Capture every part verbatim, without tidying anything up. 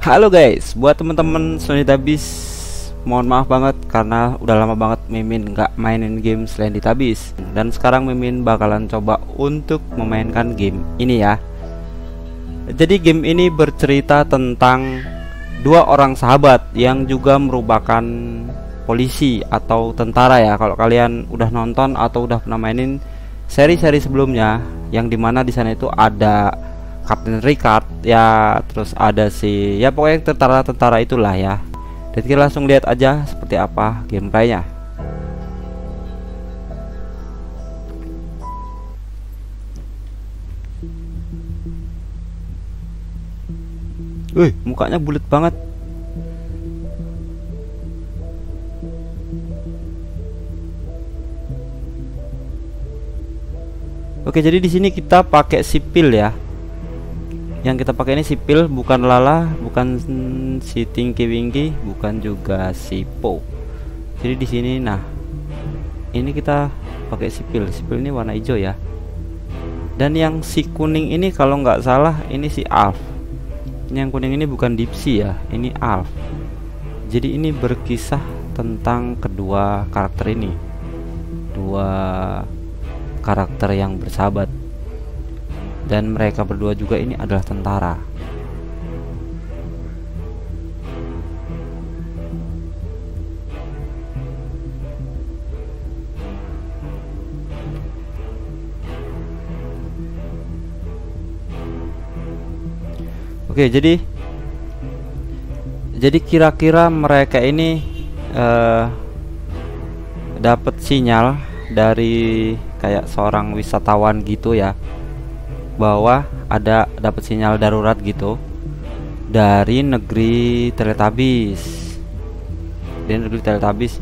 Halo guys, buat teman-teman Slendytabis, mohon maaf banget karena udah lama banget Mimin nggak mainin game Slendytabis. Dan sekarang Mimin bakalan coba untuk memainkan game ini ya. Jadi game ini bercerita tentang dua orang sahabat yang juga merupakan polisi atau tentara ya. Kalau kalian udah nonton atau udah pernah mainin seri-seri sebelumnya, yang dimana di sana itu ada Kapten Ricard ya, terus ada si ya pokoknya tentara-tentara itulah ya. Dan kita langsung lihat aja seperti apa gameplaynya. Wih, mukanya bulat banget. Oke, jadi di sini kita pakai sipil ya. Yang kita pakai ini sipil, bukan Lala, bukan si Tinky Winky, bukan juga si Po. Jadi di sini, nah, ini kita pakai sipil. Sipil ini warna hijau ya. Dan yang si kuning ini kalau nggak salah ini si Alf. Ini yang kuning ini bukan Dipsy ya, ini Alf. Jadi ini berkisah tentang kedua karakter ini, dua karakter yang bersahabat. Dan mereka berdua juga ini adalah tentara. Oke, jadi jadi kira-kira mereka ini uh, dapat sinyal dari kayak seorang wisatawan gitu ya, bahwa ada dapat sinyal darurat gitu dari negeri Teletubbies. Dari negeri Teletubbies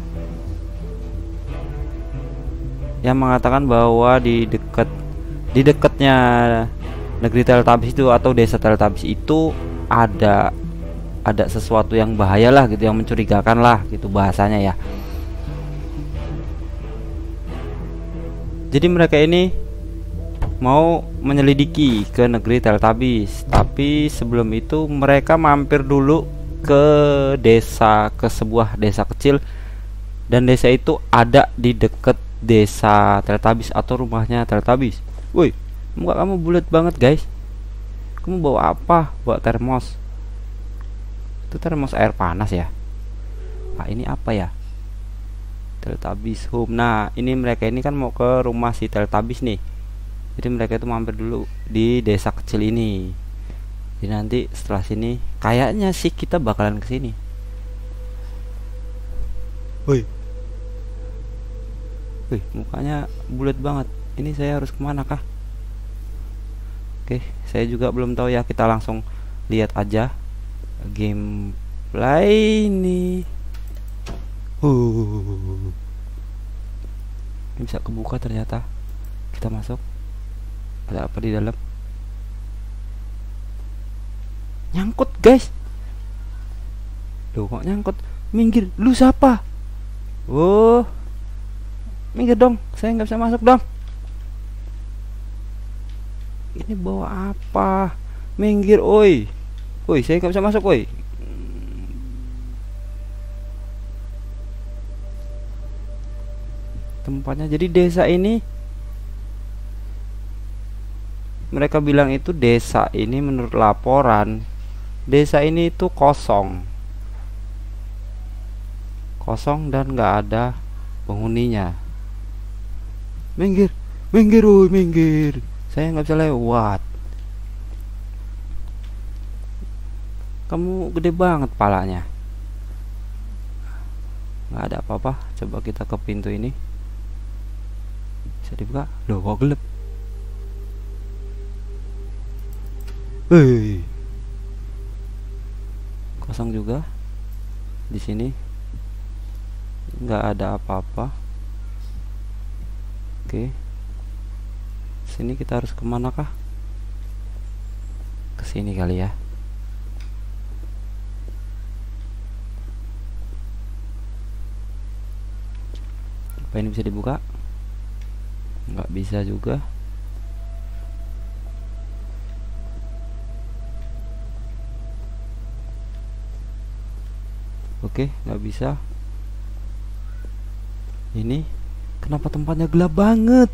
yang mengatakan bahwa di dekat di dekatnya negeri Teletubbies itu atau desa Teletubbies itu ada ada sesuatu yang bahaya lah gitu, yang mencurigakan lah gitu bahasanya ya. Jadi mereka ini mau menyelidiki ke negeri Teletubbies, tapi sebelum itu mereka mampir dulu ke desa, ke sebuah desa kecil, dan desa itu ada di dekat desa Teletubbies atau rumahnya Teletubbies. Woi, muka kamu bulat banget guys. Kamu bawa apa? Bawa termos. Itu termos air panas ya. Nah, ini apa ya? Teletubbies home. Nah, ini mereka ini kan mau ke rumah si Teletubbies nih. Jadi mereka itu mampir dulu di desa kecil ini. Jadi nanti setelah sini kayaknya sih kita bakalan ke sini. Woi. Wih, mukanya bulat banget. Ini saya harus kemana kah? Oke, saya juga belum tahu ya. Kita langsung lihat aja gameplay ini. Uh. Ini bisa kebuka ternyata. Kita masuk. Ada apa di dalam? Nyangkut guys. Loh, kok nyangkut? Minggir, lu siapa? Oh, minggir dong, saya nggak bisa masuk dong. Ini bawa apa? Minggir, oi. Oi, saya nggak bisa masuk, oi. Tempatnya jadi desa ini, mereka bilang itu desa ini menurut laporan desa ini itu kosong kosong dan nggak ada penghuninya. Minggir, minggir, woy, minggir, saya nggak bisa lewat. Kamu gede banget palanya. Nggak ada apa-apa. Coba kita ke pintu ini. Bisa dibuka? Loh, kok gelap? Hei, kosong juga. Di sini nggak ada apa-apa. Oke, sini kita harus kemana kah? Kesini kali ya. Apa ini bisa dibuka? Nggak bisa juga. Oke, nggak bisa. Ini kenapa tempatnya gelap banget?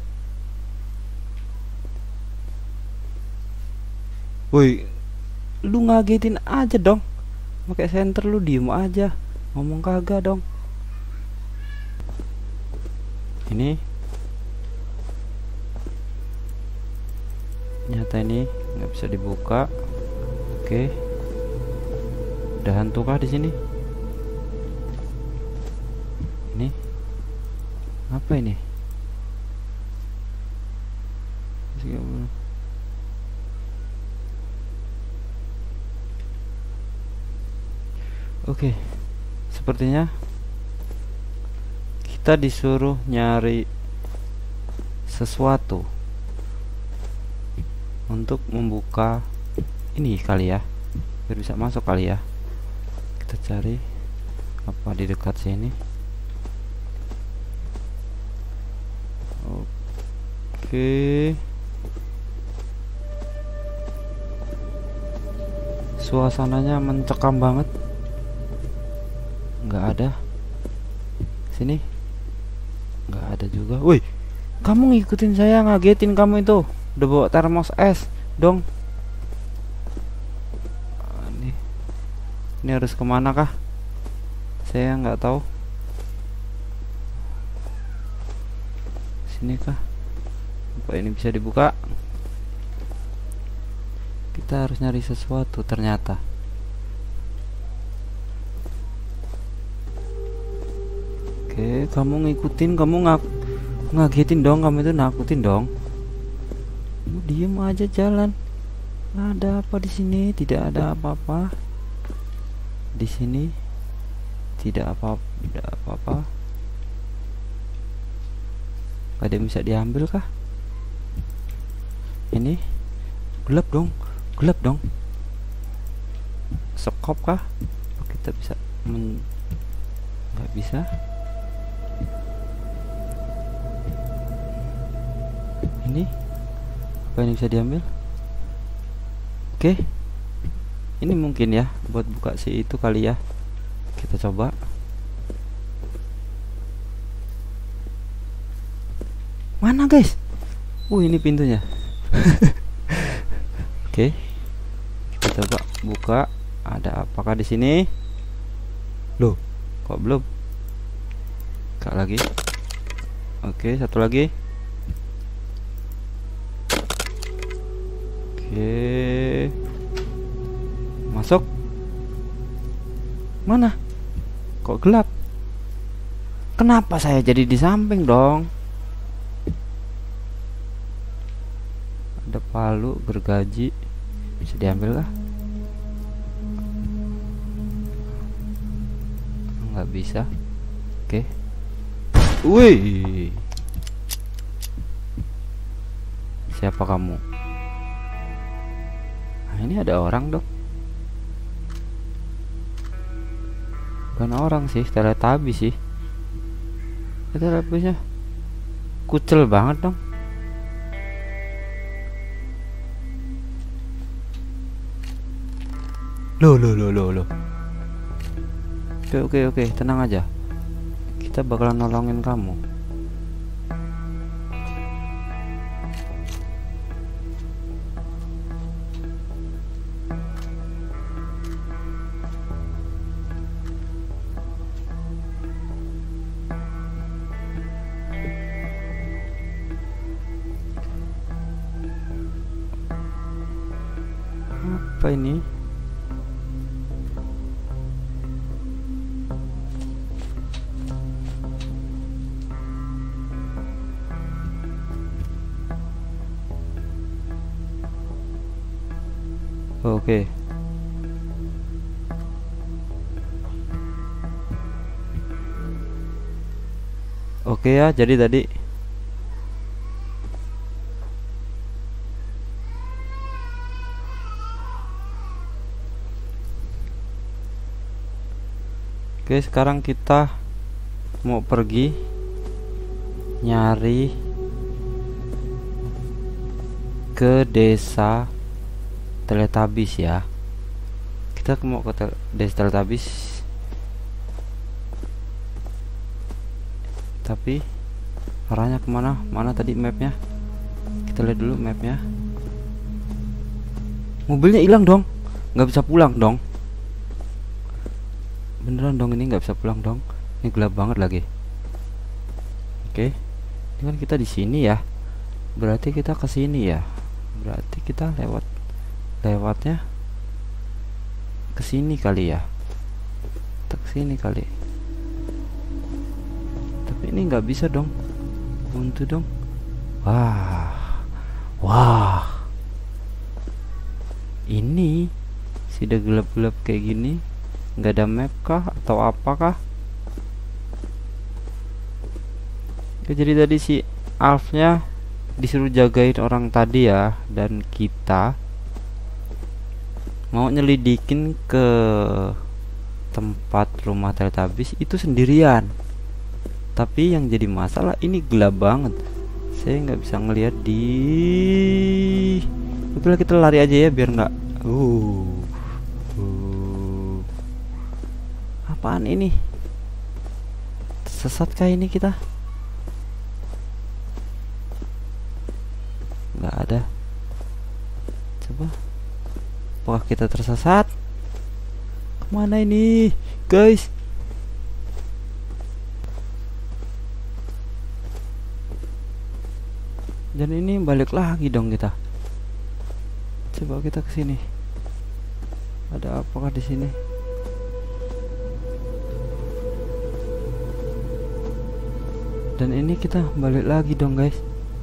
Woi, lu ngagetin aja dong. Pakai senter lu diem aja. Ngomong kagak dong. Ini nyata ini nggak bisa dibuka. Oke. Ada hantu kah di sini? Ini apa ini? Oke, sepertinya kita disuruh nyari sesuatu untuk membuka ini kali ya, biar bisa masuk kali ya. Kita cari apa di dekat sini. Oke, suasananya mencekam banget. Nggak ada. Sini nggak ada juga. Woi, kamu ngikutin saya, ngagetin kamu itu. Udah bawa termos es dong. Ini ini harus kemana kah? Saya nggak tahu. Sini kah? Apa ini bisa dibuka? Kita harus nyari sesuatu ternyata. Oke, kamu ngikutin, kamu ngak ngagetin dong, kamu itu nakutin dong. Kamu diem aja jalan. Ada apa di sini? Tidak ada apa-apa. Di sini tidak apa, tidak apa-apa. Ada yang bisa diambil kah? Ini gelap dong, gelap dong. Sekop kah? Apa kita bisa men nggak bisa? Ini apa ini bisa diambil? Oke, ini mungkin ya buat buka si itu kali ya. Kita coba. Mana guys? Uh, ini pintunya. Oke, kita coba buka. Ada apakah di sini? Loh, kok belum? Buka lagi. Oke, satu lagi. Oke, masuk. Mana? Kok gelap? Kenapa saya jadi di samping dong? Ada palu, gergaji, bisa diambil kah? Nggak bisa. Oke. Wih, siapa kamu? Ini ada orang dong. Bukan orang sih, Teletubbies sih. Teletubbiesnya kucel banget dong. Loh loh loh loh loh. Oke oke oke, tenang aja. Kita bakalan nolongin kamu. Apa ini? Oke. Oke ya, jadi tadi Oke, sekarang kita mau pergi nyari ke desa Teletubbies ya. Kita mau ke tel desa Teletubbies. Tapi arahnya kemana? Mana tadi mapnya? Kita lihat dulu mapnya. Mobilnya hilang dong, nggak bisa pulang dong. Beneran dong, ini nggak bisa pulang dong. Ini gelap banget lagi. Oke, ini kan kita di sini ya. Berarti kita ke sini ya. Berarti kita lewat lewatnya ke sini kali ya. Kita ke sini kali. Tapi ini nggak bisa dong. Buntu dong. Wah, wah. Ini sudah gelap-gelap kayak gini. Nggak ada map kah atau apakah? Ya, jadi tadi si Alfnya disuruh jagain orang tadi ya, dan kita mau nyelidikin ke tempat rumah Teletubbies itu sendirian. Tapi yang jadi masalah ini gelap banget, saya nggak bisa ngelihat di. Udah kita lari aja ya biar nggak. Uh, uh. Apaan ini? Sesat kah ini kita? Nggak ada. Coba. Apakah kita tersesat? Kemana ini, guys? Dan ini balik lagi dong kita. Coba kita ke sini. Ada apakah di sini? Dan ini kita balik lagi dong, guys.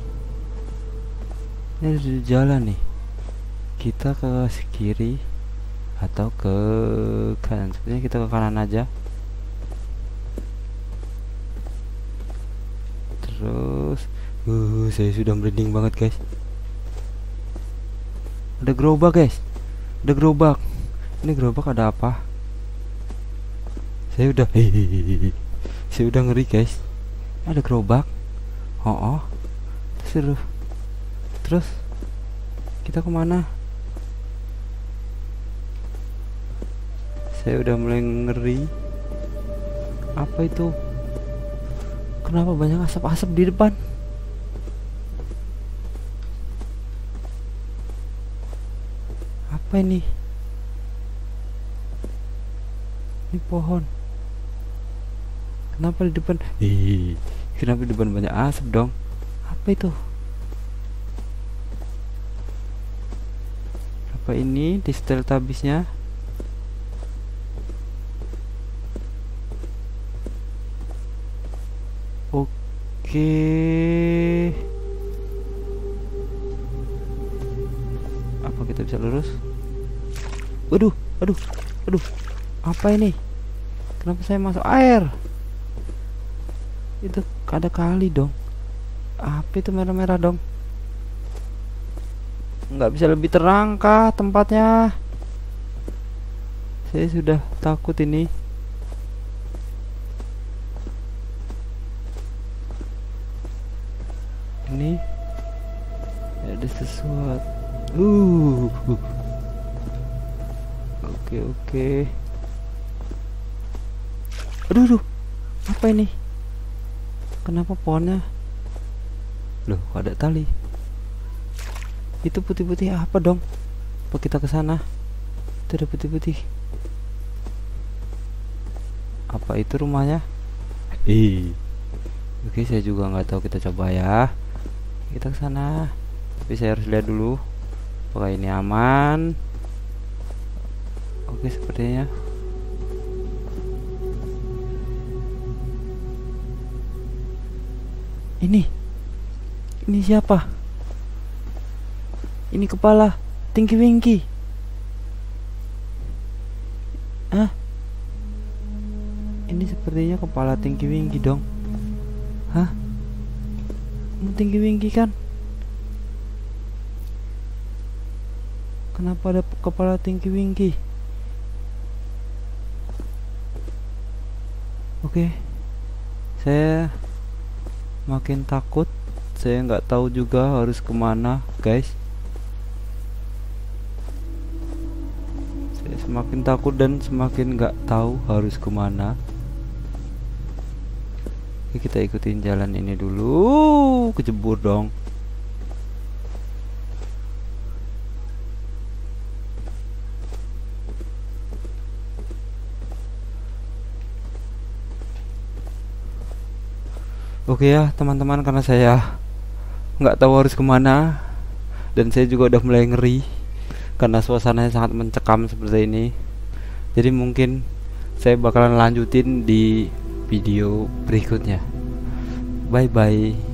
Ini ada di jalan nih. Kita ke kiri atau ke kanan? Sebenarnya kita ke kanan aja. Terus, uh, saya sudah merinding banget, guys. Ada gerobak, guys. Ada gerobak. Ini gerobak ada apa? Saya udah hehehe. Saya udah ngeri, guys. Ada gerobak. Oh, oh. Seru. Terus kita kemana? Saya udah mulai ngeri. Apa itu? Kenapa banyak asap-asap di depan? Apa ini? Ini pohon. Kenapa di depan? Ih, kenapa di depan banyak asap dong? Apa itu? Apa ini di Teletubbiesnya? Oke. Apa kita bisa lurus? Waduh, aduh, aduh. Apa ini? Kenapa saya masuk air? Itu ada kali dong. Apa itu merah-merah dong? Nggak bisa lebih terang kah tempatnya? Saya sudah takut ini. Ini ada sesuatu. Uh. Oke oke. Aduh, aduh. Apa ini? Kenapa pohonnya? Loh, ada tali. Itu putih-putih apa dong? Apa kita ke sana? Itu ada putih-putih. Apa itu rumahnya? Eh. Oke, saya juga nggak tahu, kita coba ya. Kita ke sana. Tapi saya harus lihat dulu apakah ini aman. Oke, sepertinya. Ini. Ini siapa? Ini kepala Tinky Winky. Hah? Ini sepertinya kepala Tinky Winky dong. Hah? Ini Tinky Winky kan? Kenapa ada kepala Tinky Winky? Oke, saya makin takut. Saya nggak tahu juga harus kemana, guys. Saya semakin takut dan semakin nggak tahu harus kemana. Oke, Oke, kita ikutin jalan ini dulu. Kejebur dong. Oke ya teman-teman, karena saya nggak tahu harus kemana dan saya juga udah mulai ngeri karena suasananya sangat mencekam seperti ini. Jadi mungkin saya bakalan lanjutin di video berikutnya. Bye bye.